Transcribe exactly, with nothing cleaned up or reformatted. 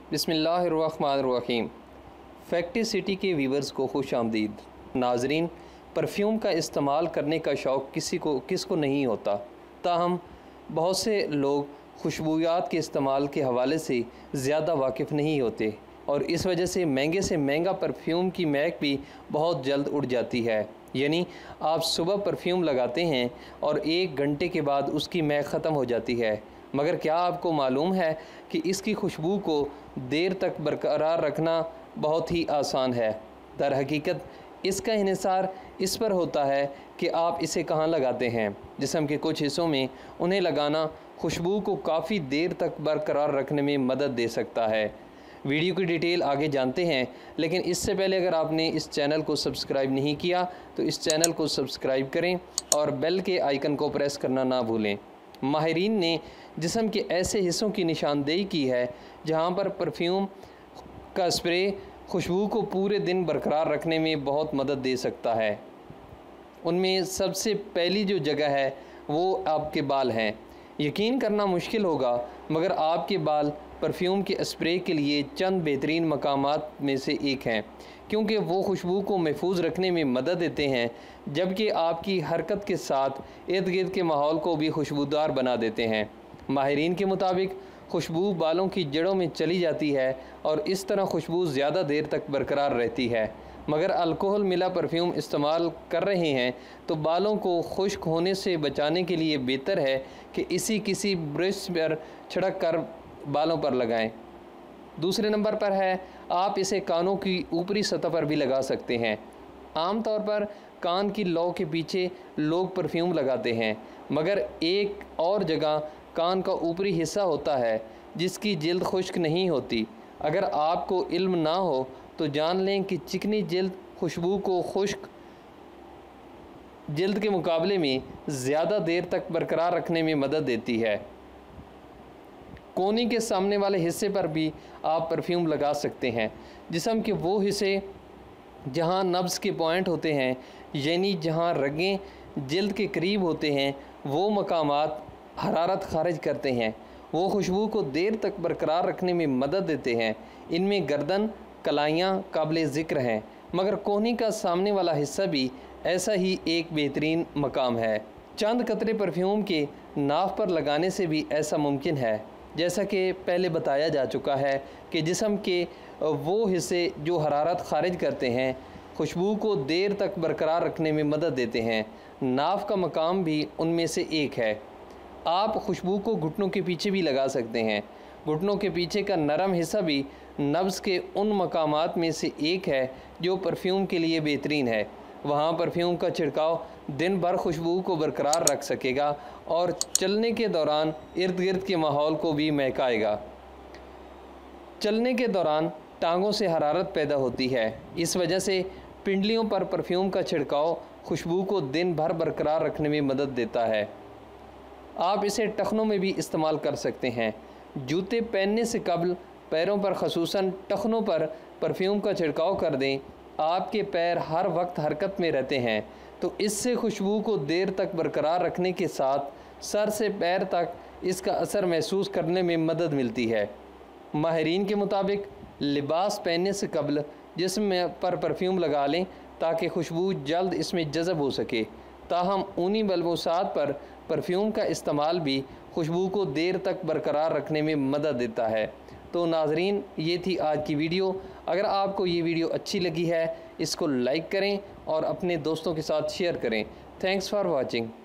बिस्मिल्लाहिर्रहमानिर्रहीम। Factory city के viewers को खुश आमदीद। नाजरीन, परफ्यूम का इस्तेमाल करने का शौक़ किसी को किस को नहीं होता, ताहम बहुत से लोग खुशबूयात के इस्तेमाल के हवाले से ज़्यादा वाकिफ़ नहीं होते और इस वजह से महंगे से महंगा परफ्यूम की महक भी बहुत जल्द उड़ जाती है। यानी आप सुबह परफ्यूम लगाते हैं और एक घंटे के बाद उसकी महक ख़त्म हो जाती है, मगर क्या आपको मालूम है कि इसकी खुशबू को देर तक बरकरार रखना बहुत ही आसान है। दर हकीकत इसका इन्हिसार इस पर होता है कि आप इसे कहाँ लगाते हैं। जिस्म के कुछ हिस्सों में उन्हें लगाना खुशबू को काफ़ी देर तक बरकरार रखने में मदद दे सकता है। वीडियो की डिटेल आगे जानते हैं, लेकिन इससे पहले अगर आपने इस चैनल को सब्सक्राइब नहीं किया तो इस चैनल को सब्सक्राइब करें और बेल के आइकन को प्रेस करना ना भूलें। माहिरीन ने जिस्म के ऐसे हिस्सों की निशानदेही की है जहां पर परफ्यूम का स्प्रे खुशबू को पूरे दिन बरकरार रखने में बहुत मदद दे सकता है। उनमें सबसे पहली जो जगह है वो आपके बाल हैं। यकीन करना मुश्किल होगा, मगर आपके बाल परफ्यूम के स्प्रे के लिए चंद बेहतरीन मकामात में से एक हैं, क्योंकि वो खुशबू को महफूज रखने में मदद देते हैं, जबकि आपकी हरकत के साथ इर्द गिर्द के माहौल को भी खुशबूदार बना देते हैं। माहिरीन के मुताबिक खुशबू बालों की जड़ों में चली जाती है और इस तरह खुशबू ज़्यादा देर तक बरकरार रहती है। मगर अल्कोहल मिला परफ्यूम इस्तेमाल कर रहे हैं तो बालों को खुश्क होने से बचाने के लिए बेहतर है कि इसी किसी ब्रश पर छिड़क कर बालों पर लगाएं। दूसरे नंबर पर है, आप इसे कानों की ऊपरी सतह पर भी लगा सकते हैं। आम तौर पर कान की लौ के पीछे लोग परफ्यूम लगाते हैं, मगर एक और जगह कान का ऊपरी हिस्सा होता है जिसकी जिल्द खुश्क नहीं होती। अगर आपको इल्म ना हो तो जान लें कि चिकनी जिल्द खुशबू को खुश्क जिल्द के मुकाबले में ज़्यादा देर तक बरकरार रखने में मदद देती है। कोहनी के सामने वाले हिस्से पर भी आप परफ्यूम लगा सकते हैं। जिस्म के वो हिस्से जहां नब्ज़ के पॉइंट होते हैं, यानी जहां रगें जिल्द के करीब होते हैं, वो मकामात हरारत खारिज करते हैं। वो खुशबू को देर तक बरकरार रखने में मदद देते हैं। इनमें गर्दन, कलाइयाँ काबिल ज़िक्र हैं, मगर कोहनी का सामने वाला हिस्सा भी ऐसा ही एक बेहतरीन मकाम है। चंद कतरे परफ्यूम के नाफ पर लगाने से भी ऐसा मुमकिन है। जैसा कि पहले बताया जा चुका है कि जिस्म के वो हिस्से जो हरारत खारिज करते हैं खुशबू को देर तक बरकरार रखने में मदद देते हैं। नाफ का मकाम भी उनमें से एक है। आप खुशबू को घुटनों के पीछे भी लगा सकते हैं। घुटनों के पीछे का नरम हिस्सा भी नब्ज़ के उन मकामात में से एक है जो परफ्यूम के लिए बेहतरीन है। वहाँ परफ्यूम का छिड़काव दिन भर खुशबू को बरकरार रख सकेगा और चलने के दौरान इर्द गिर्द के माहौल को भी महकाएगा। चलने के दौरान टांगों से हरारत पैदा होती है, इस वजह से पिंडलियों पर परफ्यूम का छिड़काव खुशबू को दिन भर बरकरार रखने में मदद देता है। आप इसे टखनों में भी इस्तेमाल कर सकते हैं। जूते पहनने से कबल पैरों पर ख़ुसूसन टखनों पर परफ्यूम का छिड़काव कर दें। आपके पैर हर वक्त हरकत में रहते हैं, तो इससे खुशबू को देर तक बरकरार रखने के साथ सर से पैर तक इसका असर महसूस करने में मदद मिलती है। माहिरीन के मुताबिक लिबास पहनने से कबल जिस्म पर परफ्यूम लगा लें ताकि खुशबू जल्द इसमें जज़ब हो सके। ताहम ऊनी मलबूसात पर परफ्यूम का इस्तेमाल भी खुशबू को देर तक बरकरार रखने में मदद देता है। तो नाजरीन, ये थी आज की वीडियो। अगर आपको ये वीडियो अच्छी लगी है, इसको लाइक करें और अपने दोस्तों के साथ शेयर करें। Thanks for watching.